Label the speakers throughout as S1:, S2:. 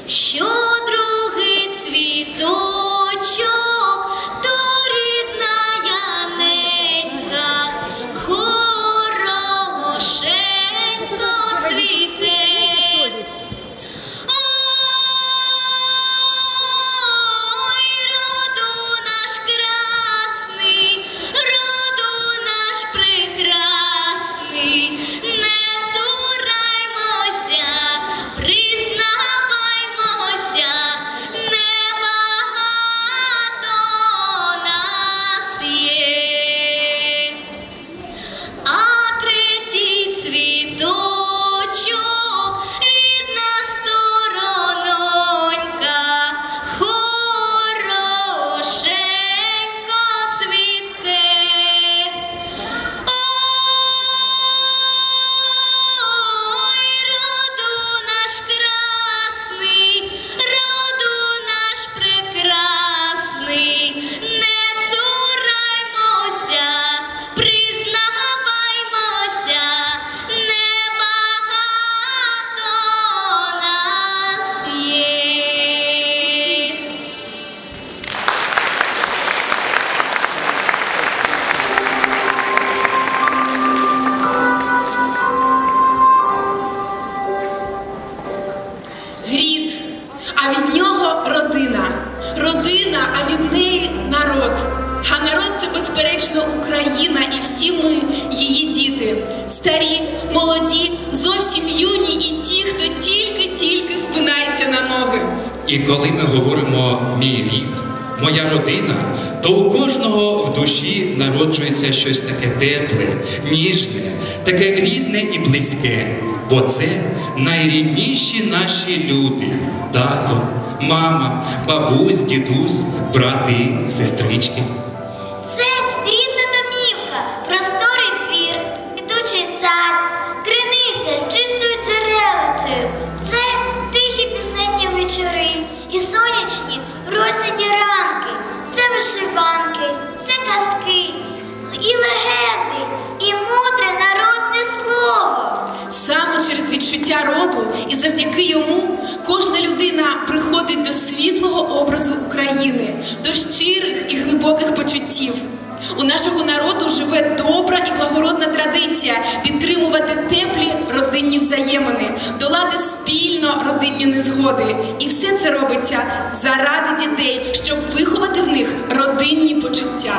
S1: що другий цвіточок, то рідна ненька, хорошенько цвіте. Ой, роду наш красний, роду наш прекрасний, не цураймося, признаваймося, небагато нас є. А третій цвіточок, рідна сторононька, хорошенько цвіте. Ой, роду наш красний, роду наш прекрасний, не цураймося, признаваймося, небагато нас є.
S2: Рід, а від нього родина. Родина, а від неї народ. А народ – це, безперечно, Україна і всі ми, її діти. Старі, молоді, зовсім юні і ті, хто тільки-тільки спинається на ноги.
S3: І коли ми говоримо «мій рід», «моя родина», то у кожного в душі народжується щось таке тепле, ніжне, таке рідне і близьке. Бо це найрідніші наші люди – тато, мама, бабусь, дідусь, брати, сестрички.
S1: Це рідна домівка, просторий двір, квітучий сад, криниця з чистою джерелицею. Це тихі пісенні вечори і сонячні росяні ранки. Це вишиванки, це казки, і легенди, і мудре народне слово.
S2: Саме через відчуття роду і завдяки йому кожна людина приходить до світлого образу України, до щирих і глибоких почуттів. У нашого народу живе добра і благородна традиція підтримувати теплі родинні взаємини, долати спільно родинні незгоди. І все це робиться заради дітей, щоб виховати в них родинні почуття.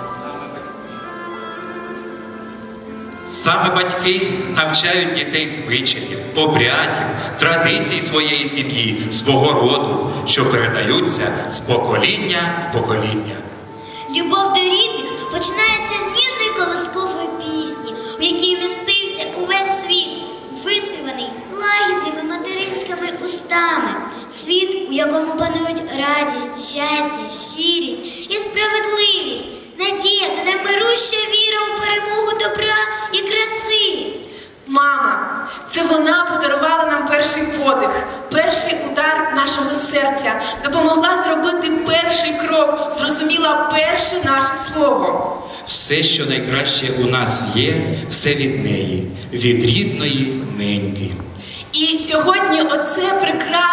S3: Саме батьки навчають дітей звичаїв, обрядів, традицій своєї сім'ї, свого роду, що передаються з покоління в покоління.
S1: Любов до рідних починається з ніжної колискової пісні, у якій містився увесь світ, виспіваний лагідними материнськими устами. Світ, у якому панують радість, щастя, щирість і справедливість, надія та немируща віра у перемогу добра і краси.
S2: Мама, це вона подарувала нам перший подих, перший удар нашого серця, допомогла зробити перший крок, зрозуміла перше наше слово.
S3: Все, що найкраще у нас є, все від неї, від рідної неньки.
S2: І сьогодні оце прекрасне